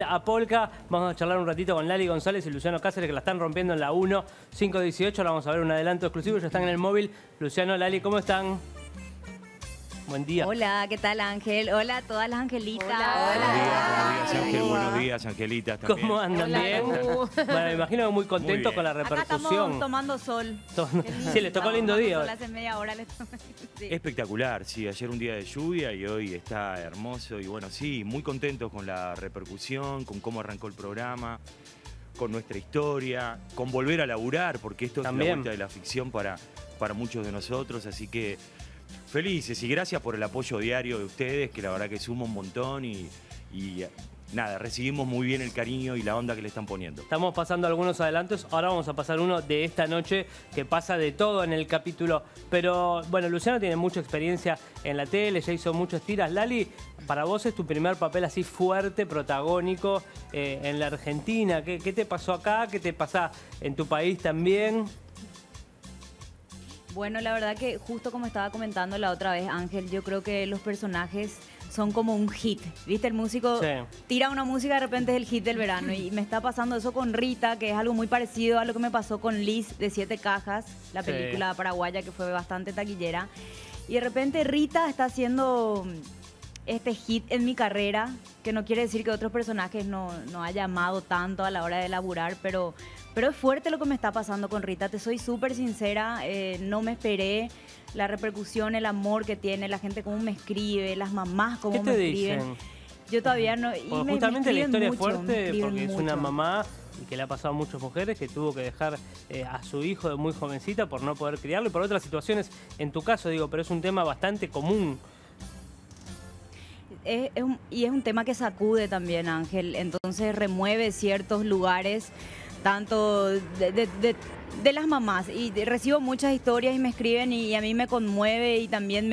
A Polka, vamos a charlar un ratito con Lali González y Luciano Cáceres, que la están rompiendo en la 1, 5-18. Ahora vamos a ver un adelanto exclusivo, ya están en el móvil. Luciano, Lali, ¿cómo están? Buen día. Hola, ¿qué tal, Ángel? Hola a todas las angelitas. Buenos días, Ángel. Buenos días, Angelitas. También. ¿Cómo andan? Hola, ¿Bien? Lu. Bueno, me imagino que muy contentos con la Acá repercusión. estamos tomando sol. Sí, les tocó lindo día. Sol hace media hora. Sí. Espectacular, sí. Ayer un día de lluvia y hoy está hermoso. Y bueno, sí, muy contentos con la repercusión, con cómo arrancó el programa, con nuestra historia, con volver a laburar, porque esto También es la vuelta de la ficción para muchos de nosotros. Así que felices y gracias por el apoyo diario de ustedes, que la verdad que suma un montón y nada, recibimos muy bien el cariño y la onda que le están poniendo. Estamos pasando algunos adelantos, ahora vamos a pasar uno de esta noche que pasa de todo en el capítulo. Pero bueno, Luciano tiene mucha experiencia en la tele, ya hizo muchas tiras. Lali, para vos es tu primer papel así fuerte, protagónico en la Argentina. ¿Qué te pasó acá? ¿Qué te pasa en tu país también? Bueno, la verdad que justo como estaba comentando la otra vez, Ángel, yo creo que los personajes son como un hit. ¿Viste? El músico tira una música, de repente es el hit del verano. Y me está pasando eso con Rita, que es algo muy parecido a lo que me pasó con Liz de Siete Cajas, la película paraguaya que fue bastante taquillera. Y de repente Rita está haciendo este hit en mi carrera, que no quiere decir que otros personajes no haya amado tanto a la hora de laburar, pero es fuerte lo que me está pasando con Rita. Te soy súper sincera, no me esperé la repercusión, el amor que tiene, la gente cómo me escribe, las mamás cómo me escriben. Dicen? Yo todavía no... Y Justamente la historia es fuerte porque es mucho. una mamá y que le ha pasado a muchas mujeres que tuvo que dejar a su hijo de muy jovencita por no poder criarlo y por otras situaciones, en tu caso digo, pero es un tema bastante común. Y es un tema que sacude también, Ángel, entonces remueve ciertos lugares, tanto de las mamás, y recibo muchas historias y me escriben y a mí me conmueve y también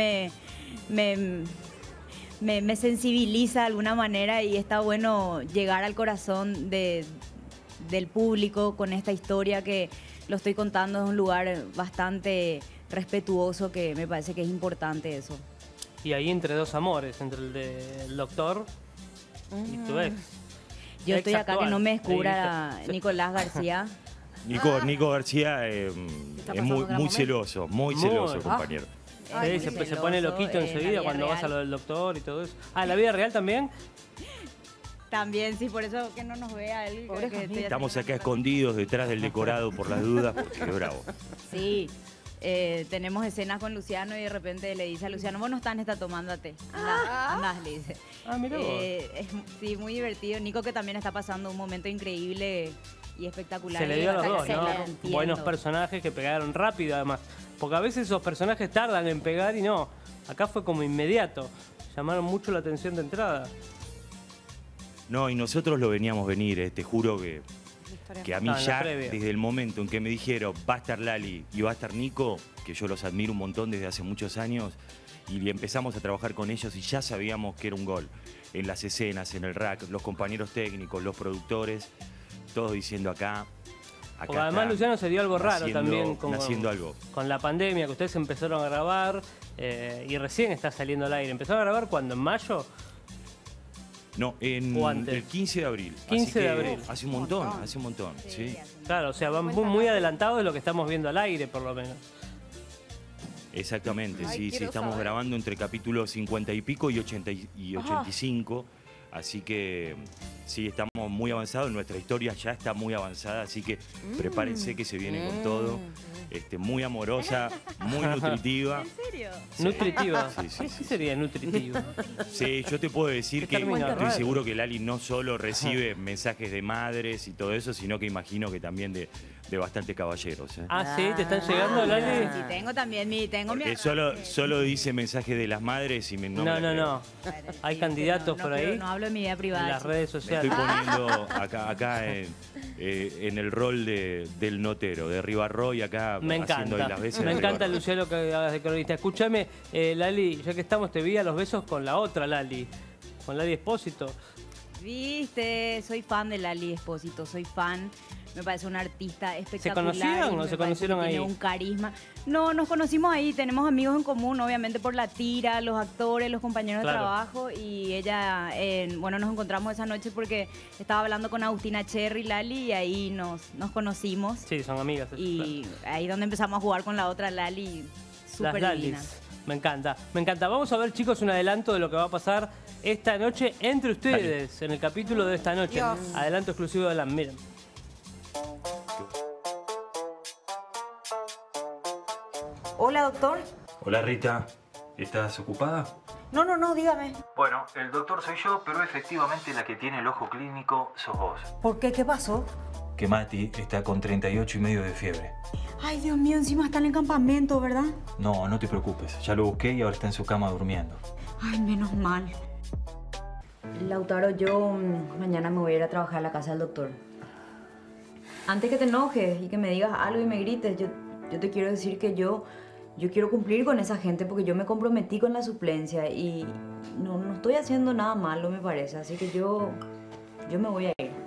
me sensibiliza de alguna manera, y está bueno llegar al corazón del público con esta historia que lo estoy contando desde un lugar bastante respetuoso, que me parece que es importante eso. Y ahí entre dos amores, entre el del doctor y tu ex. Yo estoy acá actual. que no me descubra Nicolás García. Nico García es muy celoso, compañero. Ay, Sí, muy se pone celoso, loquito en la enseguida vida cuando vas a real. lo del doctor y todo eso. Ah, ¿en la vida real también? También, sí, por eso que no nos vea él. Estamos acá escondidos detrás del decorado por las dudas, porque es bravo. Sí, tenemos escenas con Luciano y de repente le dice a Luciano, vos no está tomando té. Andás, le dice. Ah, mira vos. Sí, muy divertido. Nico, que también está pasando un momento increíble y espectacular. Se le dio a los dos, Se ¿no? la entiendo. Buenos personajes que pegaron rápido, además. Porque a veces esos personajes tardan en pegar y no. Acá fue como inmediato. Llamaron mucho la atención de entrada. No, y nosotros lo veníamos venir, te juro que a mí ya, desde el momento en que me dijeron va a estar Lali y va a estar Nico, que yo los admiro un montón desde hace muchos años, y empezamos a trabajar con ellos y ya sabíamos que era un gol. En las escenas, en el rack, los compañeros técnicos, los productores, todos diciendo acá. Porque además Luciano se dio algo raro también haciendo algo. Con la pandemia, que ustedes empezaron a grabar y recién está saliendo al aire. ¿Empezaron a grabar cuándo? ¿En mayo? No, el 15 de abril. 15 de abril. Hace un montón, sí. Claro, o sea, van muy adelantados de lo que estamos viendo al aire, por lo menos. Exactamente, sí, estamos grabando entre capítulos 50 y pico y 85. Así que sí, estamos muy avanzados, nuestra historia ya está muy avanzada, así que prepárense que se viene con todo. Muy amorosa, muy nutritiva. ¿En serio? Sí. ¿Nutritiva? Sí. ¿Qué sería nutritiva? Sí, yo te puedo decir que término estoy raro. seguro que Lali no solo recibe mensajes de madres y todo eso, sino que imagino que también de bastante caballeros. Ah, sí, ¿te están llegando, Lali? Sí, tengo también Porque solo dice mensajes de las madres y No. ¿Hay candidatos por ahí? No hablo de mi vida privada. En las redes Me sociales. estoy poniendo acá en el rol del notero, de Ribarroy, acá Me haciendo encanta, ahí las veces me de encanta, Ribarroy. Luciano, que hagas de cronista. Escúchame, Lali, ya que estamos, te vi a los besos con la otra Lali, con Lali Espósito. Viste, soy fan de Lali Espósito, soy fan. Me parece una artista espectacular. ¿Se conocieron o se conocieron ahí? Tiene un carisma. No, nos conocimos ahí, tenemos amigos en común, obviamente por la tira, los actores, los compañeros de trabajo. Y ella, bueno, nos encontramos esa noche porque estaba hablando con Agustina Cherry, Lali, y ahí nos conocimos. Sí, son amigas. Y ahí donde empezamos a jugar con la otra Lali, súper divina. Me encanta, me encanta. Vamos a ver, chicos, un adelanto de lo que va a pasar esta noche entre ustedes, en el capítulo de esta noche. Dios. Adelanto exclusivo de Lan, miren. Hola, doctor. Hola, Rita. ¿Estás ocupada? No, dígame. Bueno, el doctor soy yo, pero efectivamente la que tiene el ojo clínico sos vos. ¿Por qué? ¿Qué pasó? Que Mati está con 38,5 de fiebre. Ay, Dios mío, encima está en el campamento, ¿verdad? No, no te preocupes. Ya lo busqué y ahora está en su cama durmiendo. Ay, menos mal. Lautaro, yo mañana me voy a ir a trabajar a la casa del doctor. Antes que te enojes y que me digas algo y me grites, yo te quiero decir que yo quiero cumplir con esa gente porque yo me comprometí con la suplencia y no estoy haciendo nada malo, me parece. Así que yo me voy a ir.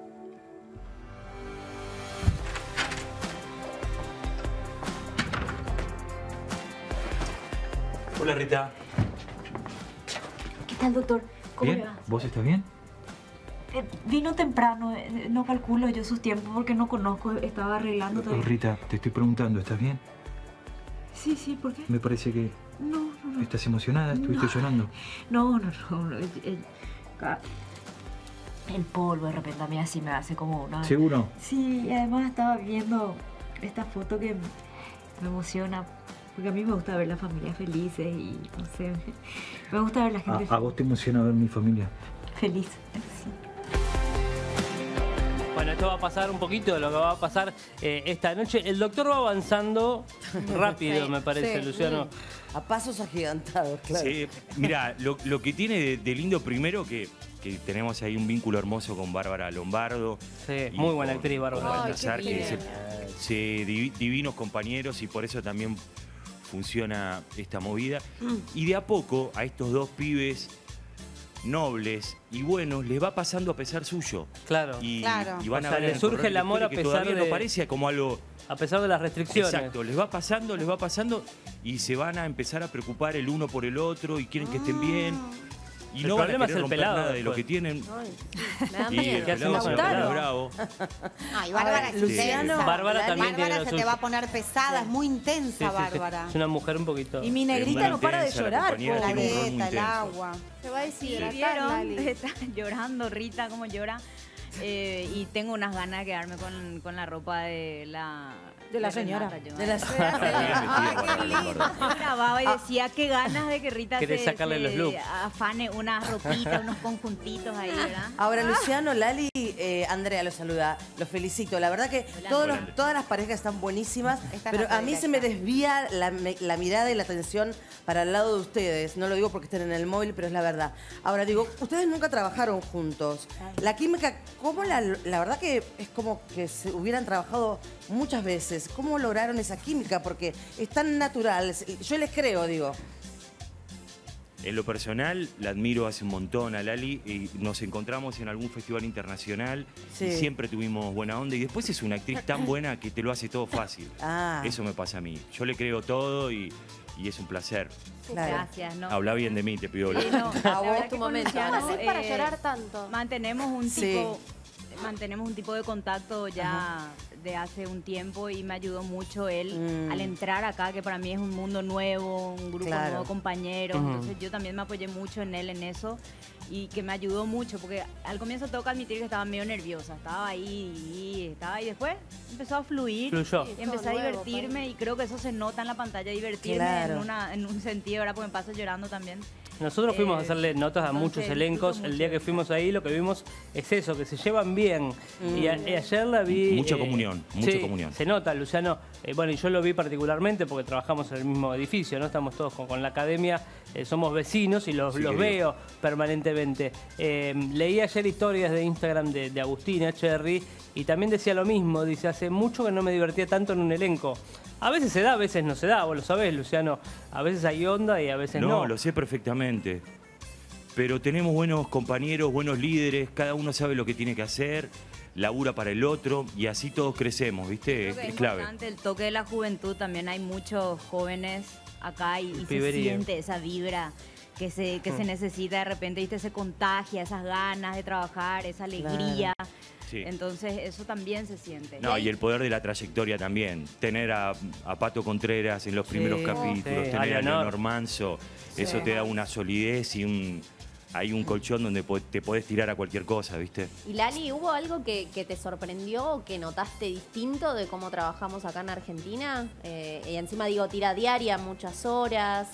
Hola, Rita. ¿Qué tal, doctor? ¿Cómo ¿Bien? le va? ¿Vos estás bien? Vino temprano, no calculo yo sus tiempos porque no conozco, estaba arreglando todo. Rita, te estoy preguntando, ¿estás bien? Sí, ¿por qué? Me parece que... No. ¿Estás emocionada? ¿Estuviste llorando? No. El polvo de repente a mí así me hace como una... ¿Seguro? Sí, y además estaba viendo esta foto que me emociona. Porque a mí me gusta ver las familias felices y no sé, me gusta ver la gente ¿A vos te emociona ver mi familia? feliz? Sí. Bueno, esto va a pasar un poquito de lo que va a pasar esta noche. El doctor va avanzando rápido, me parece, Luciano. A pasos agigantados, claro. Sí, mira, lo que tiene de lindo primero que tenemos ahí un vínculo hermoso con Bárbara Lombardo. Sí, muy buena actriz, Bárbara. Baltasar, que divinos compañeros y por eso también funciona esta movida. Y de a poco a estos dos pibes nobles y buenos les va pasando a pesar suyo. Claro. Y van a ver, les surge el amor a pesar de... no parece como algo... A pesar de las restricciones. Exacto, les va pasando y se van a empezar a preocupar el uno por el otro y quieren que estén bien. Y el no van a problema querer es el romper pelado nada de lo después. que tienen. Me da Y miedo. el pelado se va a poner bravo. Ay, Bárbara es intensa. Bárbara también tiene Bárbara lo se te suyo. va a poner pesada, es muy intensa, Sí. Bárbara. Es una mujer un poquito... Y mi negrita no para de intensa, la llorar. compañía La tiene un rol muy dieta, el intenso. agua. Se va a deshidratar, ¿Vieron? Lali. Está llorando Rita, como llora. Y tengo unas ganas de quedarme con la ropa de la... De la señora. Renata, yo. De la Grababa y decía qué ganas de que Rita Querés sacarle los looks. afane unas ropitas, unos conjuntitos ahí, ¿verdad? Ahora, Luciano, Lali, Andrea los saluda. Los felicito. La verdad que todas las parejas están buenísimas, pero a mí se me desvía la mirada y la atención para el lado de ustedes. No lo digo porque estén en el móvil, pero es la verdad. Ahora digo, ustedes nunca trabajaron juntos. La química, ¿cómo la verdad que es como que se hubieran trabajado muchas veces? ¿Cómo lograron esa química? Porque es tan natural. Yo les creo, digo. En lo personal, la admiro hace un montón a Lali y nos encontramos en algún festival internacional Sí. y siempre tuvimos buena onda y después es una actriz tan buena que te lo hace todo fácil. Eso me pasa a mí. Yo le creo todo y es un placer. Claro. Gracias, ¿no? Habla bien de mí, te pido. Sí, no, la vos, verdad tu que con momento. Luciano, ¿Cómo haces para llorar tanto? Mantenemos un Sí. tipo... Mantenemos un tipo de contacto ya de hace un tiempo y me ayudó mucho él al entrar acá, que para mí es un mundo nuevo, un grupo Claro. nuevo, compañeros. Entonces yo también me apoyé mucho en él en eso y que me ayudó mucho, porque al comienzo tengo que admitir que estaba medio nerviosa, estaba ahí y después empezó a fluir. Fluyó. Y empecé a divertirme y creo que eso se nota en la pantalla, divertirme Claro. en un sentido, ¿verdad? Porque me paso llorando también. Nosotros fuimos a hacerle notas a entonces, muchos elencos. disfruto El día mucho. que fuimos ahí, lo que vimos es eso, que se llevan bien. Y ayer la vi... Mucha comunión, mucha sí, comunión. Se nota, Luciano. Bueno, y yo lo vi particularmente porque trabajamos en el mismo edificio, ¿no? Estamos todos con la academia, somos vecinos y los querido. veo permanentemente. Leí ayer historias de Instagram de Agustina Cherry y también decía lo mismo. Dice, hace mucho que no me divertía tanto en un elenco. A veces se da, a veces no se da, vos lo sabés, Luciano. A veces hay onda y a veces no. No, lo sé perfectamente. pero tenemos buenos compañeros, buenos líderes, cada uno sabe lo que tiene que hacer, labura para el otro y así todos crecemos, ¿viste? Es clave. Importante el toque de la juventud, también hay muchos jóvenes acá y se siente esa vibra que se necesita de repente, ¿viste? Se contagia, esas ganas de trabajar, esa alegría. Claro. Sí. Entonces eso también se siente. No, y el poder de la trayectoria también. Tener a Pato Contreras en los primeros capítulos, tener a Leonor Manso, eso te da una solidez y hay un colchón donde te podés tirar a cualquier cosa, ¿viste? Y Lali, ¿hubo algo que te sorprendió o que notaste distinto de cómo trabajamos acá en Argentina? Y encima digo, tira diaria, muchas horas.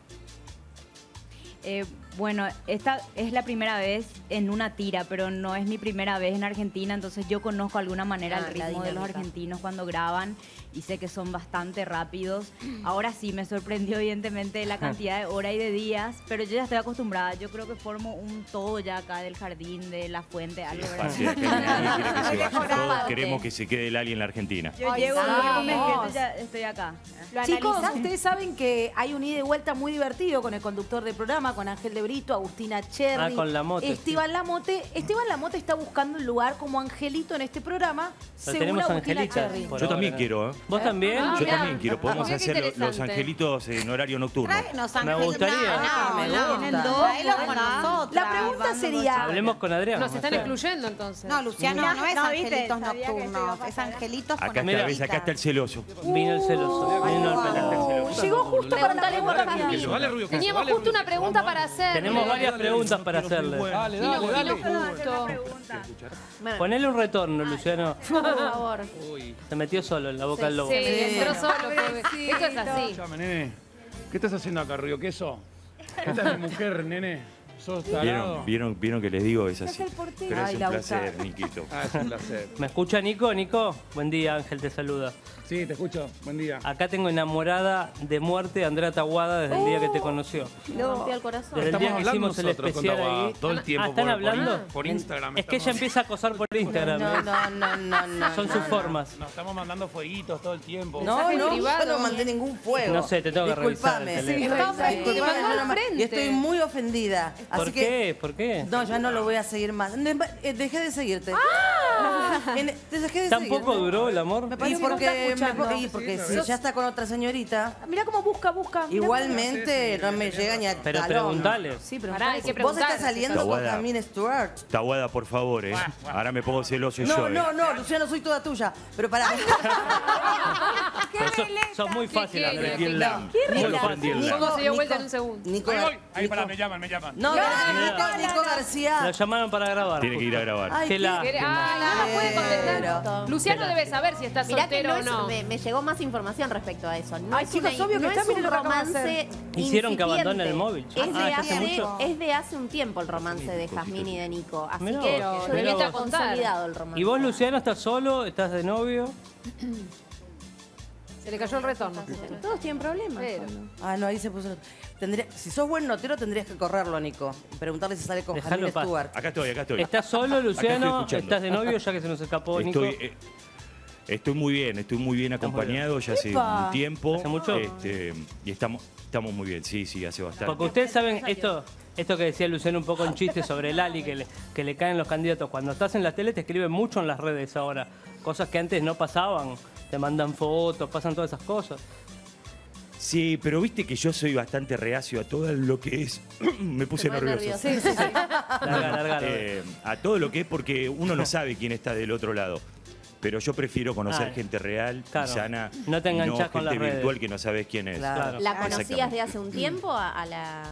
Bueno, esta es la primera vez en una tira, pero no es mi primera vez en Argentina, entonces yo conozco de alguna manera el ritmo de los argentinos cuando graban y sé que son bastante rápidos. Ahora sí, me sorprendió evidentemente la cantidad de horas y de días, pero yo ya estoy acostumbrada. Yo creo que formo un todo ya acá del jardín, de la fuente, algo. Todos queremos que se quede Lali en la Argentina. Yo llego con mi gente, ya estoy acá. Chicos, ustedes saben que hay un ida y vuelta muy divertido con el conductor del programa, con Ángel de Brito, Agustina Cherry, con Lamote, Esteban Lamote. Esteban Lamote está buscando un lugar como Angelito en este programa, según Agustina Cherry. Yo también quiero, ¿eh? ¿Vos también? Yo también quiero. Podemos hacer los angelitos en horario nocturno. Me gustaría. La pregunta sería... Hablemos con Adrián. Nos están excluyendo entonces. No, Luciano, no es angelitos nocturnos, es angelitos con Acá está el celoso. Vino el celoso. Llegó justo para la pregunta. Teníamos justo una pregunta para hacer. Tenemos varias preguntas para hacerle. Dale. Ponele un retorno, Luciano. Por favor. Se metió solo en la boca del lobo. Sí, entró solo. Esto es así. Escuchame, nene. ¿Qué estás haciendo acá, Río Queso? Esta es mi mujer, nene. ¿Sos tarado? ¿Vieron que les digo? Es así. Pero es un placer, Niquito. Es un placer. ¿Me escucha Nico? Nico, buen día, Ángel te saluda. Sí, te escucho. Buen día. Acá tengo enamorada de muerte a Andrea Taguada desde el día que te conoció. Me rompió el corazón. Desde el día que hicimos el especial ahí. Todo el tiempo. ¿Están hablando? Por Instagram. Es que ella empieza a acosar por Instagram. No. Son sus formas. Nos estamos mandando fueguitos todo el tiempo. No, yo no mandé ningún fuego. No sé, te tengo que revisar el teléfono. Y estoy muy ofendida. ¿Por qué? ¿Por qué? No, ya no lo voy a seguir más. Dejé de seguirte. ¿Tampoco duró el amor? Porque si ya está con otra señorita. Mirá cómo busca. Igualmente no me llega ni a Pero talón. preguntale. Sí, pero hay que Vos preguntar. estás saliendo con Jasmine Stewart. Taguada, por favor, ¿eh? Ahora me pongo celoso yo. No, Luciano, soy toda tuya. Pero pará. Sos muy fácil, Andrés. ¿Cómo se dio vuelta en un segundo? Nico, Ahí, pará, me llaman. No, Nico García. Lo llamaron para grabar. Tiene que ir a grabar. Ay, Qué Ay, no nos puede contestar. Luciano debe saber si está Mirá que soltero o no. me llegó más información respecto a eso. No Ay, es chicos, una- obvio que no está, es miren un lo que acaban de romance Hicieron que abandone el incipiente. móvil. Es de hace un tiempo el romance de Jazmín y de Nico. Así Mirá que vos, yo mirá diría que está vos. consolidado el romance. ¿Y vos, Luciano, estás solo? ¿Estás de novio? Se le cayó el retorno. Todos tienen problemas. No, ahí se puso. Si sos buen notero, tendrías que correrlo, Nico. Y preguntarle si sale con Dejalo Jasmine en paz. Stewart. Acá estoy. ¿Estás solo, Luciano? escuchando. ¿Estás de novio ya que se nos escapó, Nico? Estoy muy bien acompañado ya hace un tiempo. ¿Hace mucho? Y estamos muy bien, sí, hace bastante. Porque ustedes saben esto que decía Luciano un poco en chiste sobre Lali, que le caen los candidatos. Cuando estás en la tele te escriben mucho en las redes ahora. Cosas que antes no pasaban. Te mandan fotos, pasan todas esas cosas. Sí, pero viste que yo soy bastante reacio a todo lo que es... Me puse nervioso. Sí. Larga. A todo lo que es porque uno no sabe quién está del otro lado. Pero yo prefiero conocer gente real, claro. y sana, No te enganchás con las gente redes. virtual que no sabes quién es. Claro. ¿La conocías Exactamente. de hace un tiempo a la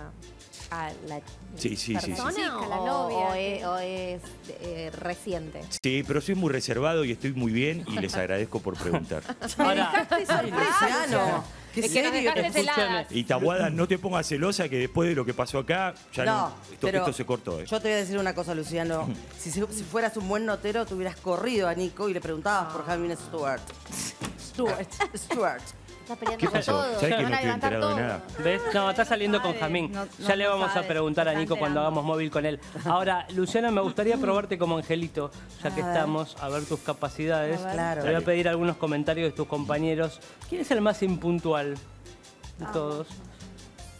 Sí. persona a la novia? o es reciente? Sí, pero soy muy reservado y estoy muy bien y les agradezco por preguntar. Ahora, Luciano. ¿Qué Es que nos serio? dejaste heladas. Y Taguada, no te pongas celosa que después de lo que pasó acá, ya no, pero esto se cortó. Yo te voy a decir una cosa, Luciano. Si fueras un buen notero, te hubieras corrido a Nico y le preguntabas por Jasmine Stewart. Stewart. Estás peleando ¿Qué con pasó? todo. ¿Sabes que Van no a estoy levantar enterado de todo. nada? ¿ves? No, está saliendo con Jamín. Ya le vamos a preguntar a Nico cuando hagamos móvil con él. Ahora, Luciana, me gustaría probarte como angelito, ya que estamos, a ver tus capacidades. Claro. Te voy a pedir algunos comentarios de tus compañeros. ¿Quién es el más impuntual de todos?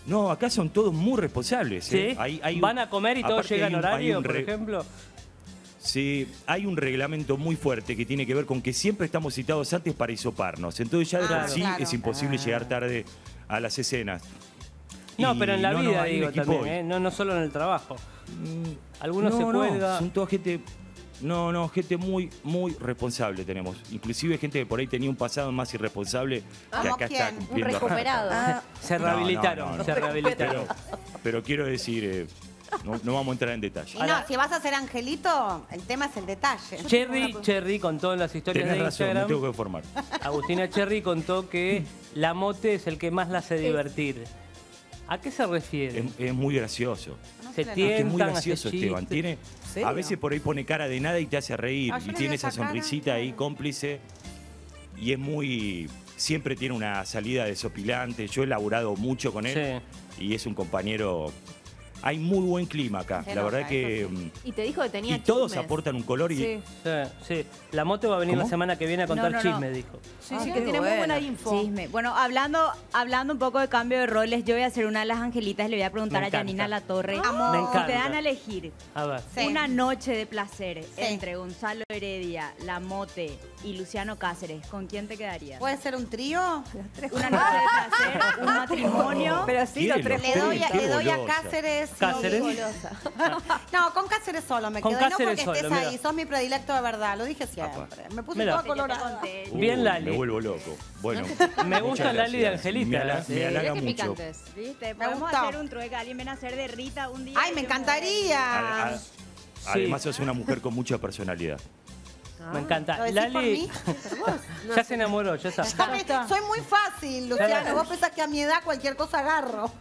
No, acá son todos muy responsables. ¿Sí? ¿Van a comer y todos llegan horario, por ejemplo? Sí, hay un reglamento muy fuerte que tiene que ver con que siempre estamos citados antes para hisoparnos. Entonces ya de por sí es imposible llegar tarde a las escenas. No, pero en la vida digo también, no solo en el trabajo. Algunos se cuelgan. Son toda gente... No, gente muy, muy responsable tenemos. Inclusive gente que por ahí tenía un pasado más irresponsable que acá está cumpliendo. Un recuperado. Se rehabilitaron, se rehabilitaron. Pero quiero decir, no vamos a entrar en detalle. Y no, si vas a ser angelito, el tema es el detalle. Cherry contó en las historias Tenés de razón, Instagram. me tengo que formar. Agustina Cherry contó que la mote es el que más la hace divertir. ¿A qué se refiere? Es muy gracioso. Se tientan, es muy gracioso, hace Esteban. chistes. A veces por ahí pone cara de nada y te hace reír. Y tiene esa sonrisita ahí cómplice. Y es muy... Siempre tiene una salida desopilante. Yo he laburado mucho con él. Sí. Y es un compañero... Hay muy buen clima acá. La verdad que... Y te dijo que tenía Y todos chismes. aportan un color y... Sí. La mote va a venir la semana que viene a contar chisme, dijo. Sí, que tiene muy buena info. Chisme. Bueno, hablando un poco de cambio de roles, yo voy a ser una de las angelitas y le voy a preguntar a Janina Latorre. Me encanta. Si te dan a elegir A ver. una noche de placer entre Gonzalo Heredia, La Mote y Luciano Cáceres, ¿con quién te quedarías? ¿Puede ser un trío? Una noche de placer, un matrimonio. Pero sí, los tres le doy a Cáceres. ¿Cáceres? No, con Cáceres solo me Con quedo. No Cáceres porque estés solo, ahí, mira. sos mi predilecto de verdad, lo dije siempre. Me puse toda colorada. Bien, Lali. Me vuelvo loco. Bueno. Me gusta Lali de Angelita. Me halaga mucho. Picantes. ¿Viste? Me Podemos gustó. hacer un trueque. Alguien viene a hacer de Rita un día. Ay, me encantaría. Además sos una mujer con mucha personalidad. Me encanta. ¿Lo decís por Lali mí? ya se enamoró, ya está. Soy muy fácil, Luciano. Vos pensás que a mi edad cualquier cosa agarro.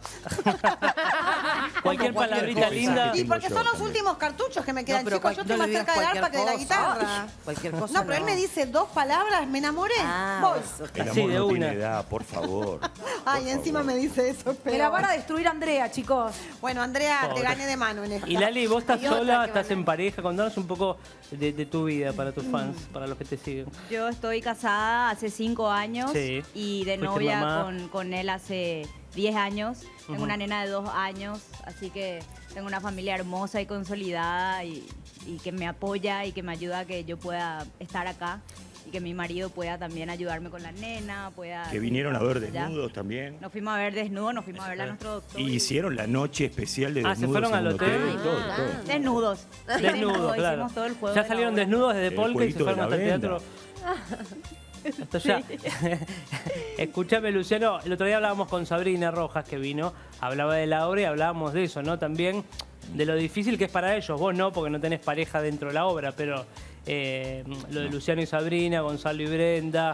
Cualquier palabrita linda. Y porque son los últimos cartuchos que me quedan, chicos. Yo estoy más cerca del arpa que de la guitarra. Cualquier cosa. No, pero él me dice 2 palabras, me enamoré. Voy. El Así amor de no una. tiene edad, por favor. Ay, encima me dice eso. Me la van a destruir Andrea, chicos. Bueno, Andrea, Pobre. te gané de mano en esto. Y Lali, vos estás Hay otra sola, que estás van a- en pareja. Contanos un poco de tu vida para tus fans, para los que te siguen. Yo estoy casada hace 5 años Sí. y de Fuiste novia mamá. con él hace 10 años. Tengo una nena de 2 años, así que tengo una familia hermosa y consolidada y que me apoya y que me ayuda a que yo pueda estar acá y que mi marido pueda también ayudarme con la nena, pueda... Que vinieron a ver ¿ya? desnudos también. Nos fuimos a ver desnudos, nos fuimos a ver a nuestro doctor. Y hicieron la noche especial de Ah, desnudos. ¿se fueron al en un hotel? todo. Desnudos. Desnudos, claro. Hicimos todo el juego Ya de la salieron obra. desnudos desde El Polka y se jueguito de fueron la hasta el venda. teatro. Hasta allá. Escúchame, Luciano, el otro día hablábamos con Sabrina Rojas, que vino, hablaba de la obra y hablábamos de eso, ¿no? También de lo difícil que es para ellos. Vos no, porque no tenés pareja dentro de la obra, pero lo de Luciano y Sabrina, Gonzalo y Brenda.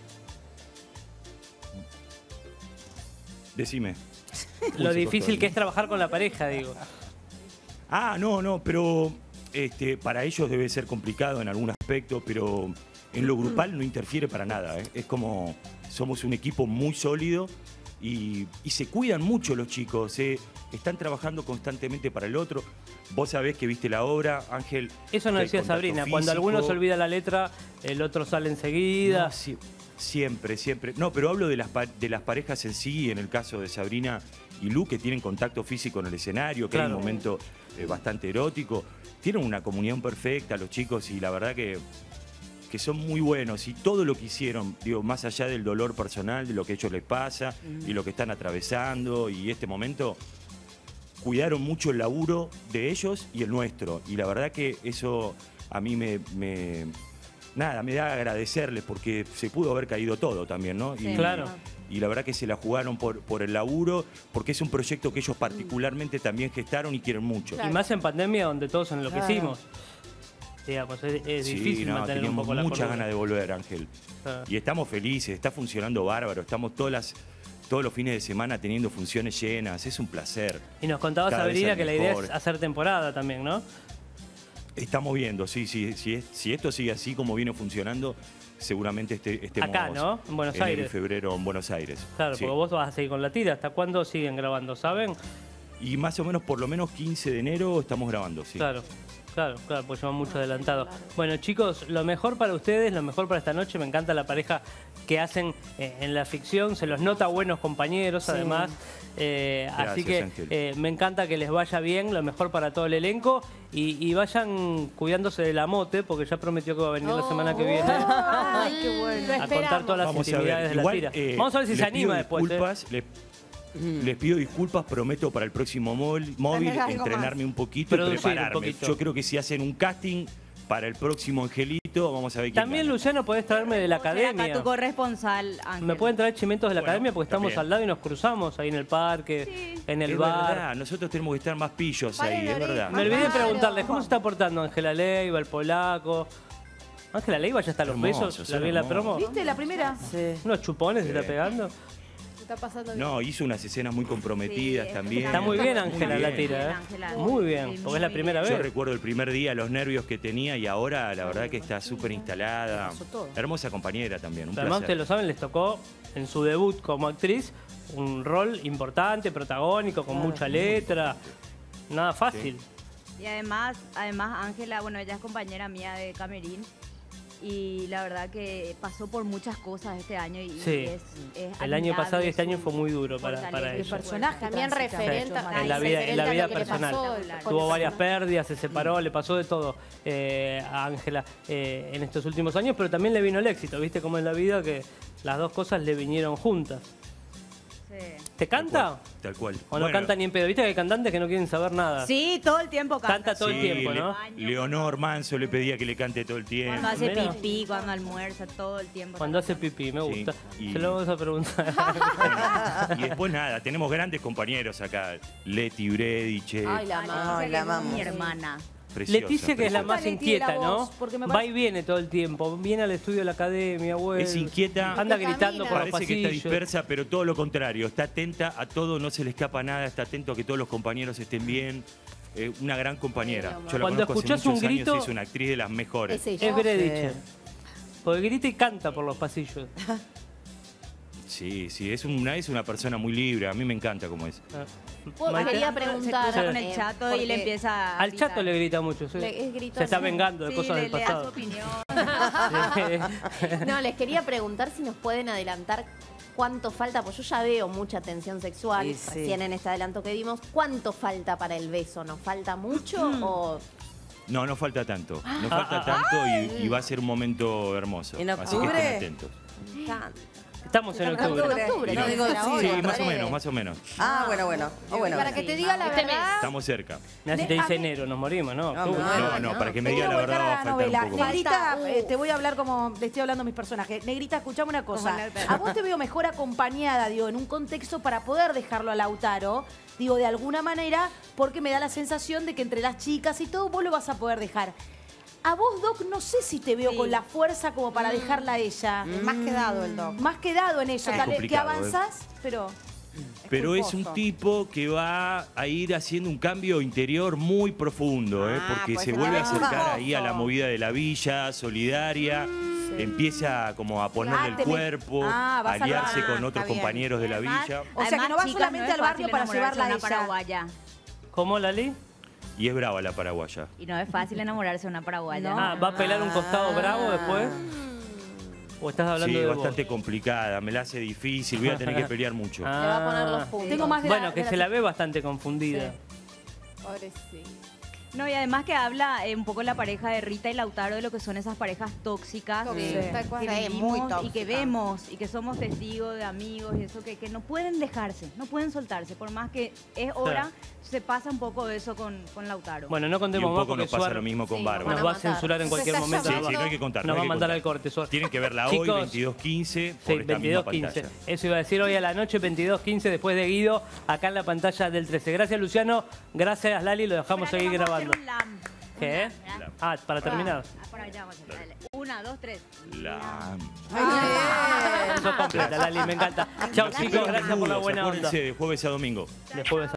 Decime. Lo difícil que es trabajar con la pareja, digo. Ah, no, pero para ellos debe ser complicado en algún aspecto, pero en lo grupal no interfiere para nada. Es como somos un equipo muy sólido y se cuidan mucho los chicos. Están trabajando constantemente para el otro. Vos sabés que viste la obra, Ángel. Eso nos decía Sabrina, cuando alguno se olvida la letra, el otro sale enseguida. No, siempre. No, pero hablo de las parejas en sí, en el caso de Sabrina y Lu, que tienen contacto físico en el escenario, que hay un momento bastante erótico. Tienen una comunión perfecta los chicos y la verdad que son muy buenos. Y todo lo que hicieron, digo, más allá del dolor personal, de lo que a ellos les pasa y lo que están atravesando y este momento, cuidaron mucho el laburo de ellos y el nuestro. Y la verdad que eso a mí me da a agradecerles porque se pudo haber caído todo también, ¿no? Sí. Claro. Y la verdad que se la jugaron por el laburo, porque es un proyecto que ellos particularmente también gestaron y quieren mucho. Y más en pandemia, donde todos enloquecimos. Digamos, es difícil mantener un poco la muchas cordura. ganas de volver, Ángel. Y estamos felices, está funcionando bárbaro, estamos todos los fines de semana teniendo funciones llenas, es un placer. Y nos contaba Cada vez Sabrina es que la idea mejor. es hacer temporada también, ¿no? Estamos viendo, sí, si esto sigue así como viene funcionando, seguramente estemos Acá, ¿no? En Buenos enero Aires. y febrero en Buenos Aires. Claro, Sí. porque vos vas a seguir con la tira. ¿Hasta cuándo siguen grabando, saben? Y más o menos, por lo menos 15 de enero estamos grabando, sí. Claro. Claro, pues llevan mucho adelantado. Bueno, chicos, lo mejor para ustedes, lo mejor para esta noche. Me encanta la pareja que hacen en la ficción. Se los nota buenos compañeros, además. Gracias, así que me encanta que les vaya bien, lo mejor para todo el elenco. Y vayan cuidándose de la mote, porque ya prometió que va a venir la semana que viene. Ay, qué bueno. A contar todas las intimidades de la tira. Vamos a ver si se anima después. Les pido disculpas, prometo para el próximo móvil entrenarme un poquito y prepararme. Yo creo que si hacen un casting para el próximo Angelito, vamos a ver quién También, gana. Luciano, podés traerme de la academia. Acá tu corresponsal, Ángel. Me pueden traer chimentos de la academia porque estamos al lado y nos cruzamos ahí en el parque, en el bar. Verdad, nosotros tenemos que estar más pillos ahí, es verdad. Me olvidé de preguntarles, ¿cómo se está portando Ángela Leiva, el polaco? Ángela Leiva ya está a los besos, la vi en la promo. ¿Viste la primera? Sí. Unos chupones se está pegando. Está pasando bien. No, hizo unas escenas muy comprometidas también. Está muy bien Ángela Muy la bien. tira, Muy bien, porque es la primera Yo vez. recuerdo el primer día, los nervios que tenía y ahora la verdad que está súper instalada. Hermosa compañera también, un Pero además, placer. ustedes lo saben, les tocó en su debut como actriz un rol importante, protagónico, con mucha letra. Nada fácil. Y además Ángela, bueno, ella es compañera mía de Camerín. Y la verdad que pasó por muchas cosas este año y Sí. es El año pasado y este año su fue muy duro para fortaleza y ella. personaje También transita referente mucho más. En la vida, referente a lo que le personal. pasó, Tuvo varias pérdidas, se separó, le pasó de todo a Ángela en estos últimos años, pero también le vino el éxito, ¿viste? Como en la vida que las dos cosas le vinieron juntas. Sí. ¿Te canta? Tal cual. ¿O no canta ni en pedo? ¿Viste que hay cantantes que no quieren saber nada? Sí, todo el tiempo canta. Canta todo el tiempo, ¿no? Leonor Manso le pedía que le cante todo el tiempo. Cuando hace Mira. pipí, cuando almuerza, todo el tiempo. Cuando hace pipí, me Sí, gusta. y- Se lo vamos a preguntar. Y después nada, tenemos grandes compañeros acá. Leti Brediche. Ay, la mamá. Ay, la amamos. Mi hermana. Preciosa, Leticia, que es la preciosa. más Leti de la inquieta, ¿no? voz, porque me Va y viene todo el tiempo. Viene al estudio de la academia, vuelve. Es inquieta. Anda gritando por los Parece que está pasillos. dispersa, pero todo lo contrario. Está atenta a todo, no se le escapa nada. Está atento a que todos los compañeros estén bien. Una gran compañera. Yo la Cuando conozco hace escuchás un muchos años grito- y es una actriz de las mejores. Es ella. Es Brediche. Porque grita y canta por los pasillos. Sí, es una persona muy libre. A mí me encanta como es. Maite. Quería Se preguntar. cruza con el chato y le empieza a Al gritar. chato le grita mucho, sí. Es gritón. Se está vengando de Sí, cosas del le da su pasado. opinión. No, les quería preguntar si nos pueden adelantar cuánto falta, pues yo ya veo mucha tensión sexual, Sí, sí. recién en este adelanto que dimos. ¿Cuánto falta para el beso? ¿Nos falta mucho o...? No falta tanto. No falta tanto y va a ser un momento hermoso. ¿En Así que octubre? estén atentos. Estamos en octubre. octubre, No, digo, Sí, sí. más o menos. Ah, bueno. Para que te diga la verdad. Estamos cerca. Mirá, si te dice enero, nos morimos, ¿no? Octubre. No, para que me Te diga quiero la verdad volcar va a a la faltar novela. un poco más. Negrita, te voy a hablar como le estoy hablando a mis personajes. Negrita, escuchame una cosa. Como la- A vos te veo mejor acompañada, digo, en un contexto para poder dejarlo a Lautaro. Digo, de alguna manera, porque me da la sensación de que entre las chicas y todo, vos lo vas a poder dejar. A vos, Doc, no sé si te veo con la fuerza como para dejarla a ella. Más quedado el Doc. Más quedado en eso. Es Tal vez que complicado, avanzás, pero... Pero es un culposo. tipo que va a ir haciendo un cambio interior muy profundo, porque pues se se vuelve a va acercar ahí a la bajo. movida de la villa, solidaria, empieza como a ponerle el te me- cuerpo, Ah, a vas a aliarse hablar. con otros Está bien. compañeros de la Además- villa. O sea, que no vas chicas, solamente es al barrio fácil para enamorarse llevarla a de una ella. paraguaya. ¿Cómo, Lali? Y es brava la paraguaya. Y no es fácil enamorarse de una paraguaya. No. Ah, ¿va a pelar un costado bravo después? ¿O estás hablando Sí, de vos? bastante complicada, me la hace difícil, voy a tener que pelear mucho. Ah. Le va a poner los puntos. Tengo más de Bueno, que se la ve bastante confundida. Pobrecito. No, y además que habla un poco la pareja de Rita y Lautaro de lo que son esas parejas tóxicas Tóxicas, tal cual. que Sí, vivimos muy y que tóxica. vemos y que somos testigos de amigos y eso que no pueden dejarse, no pueden soltarse, por más que es hora, se pasa un poco de eso con Lautaro. Bueno, no Y contemos un más poco porque nos pasa Suar lo mismo con Sí, Bárbara. nos va a censurar en cualquier está momento. Sí, nos sí, va- no hay que contar. Nos va a hay que mandar contar. al corte, Suar. Tienen que verla hoy, Chicos, 22:15, por Sí, esta misma 22:15. pantalla. Eso iba a decir hoy a la noche, 22:15, después de Guido, acá en la pantalla del 13. Gracias, Luciano. Gracias, Lali. Lo dejamos seguir grabando. ¿Qué? Ah, para terminar. Por allá, vamos a hacer, dale. 1, 2, 3. Eso completa, Lali, me encanta. Chao, chicos. Gracias por la buena onda. Acuérdense de jueves a domingo. De jueves a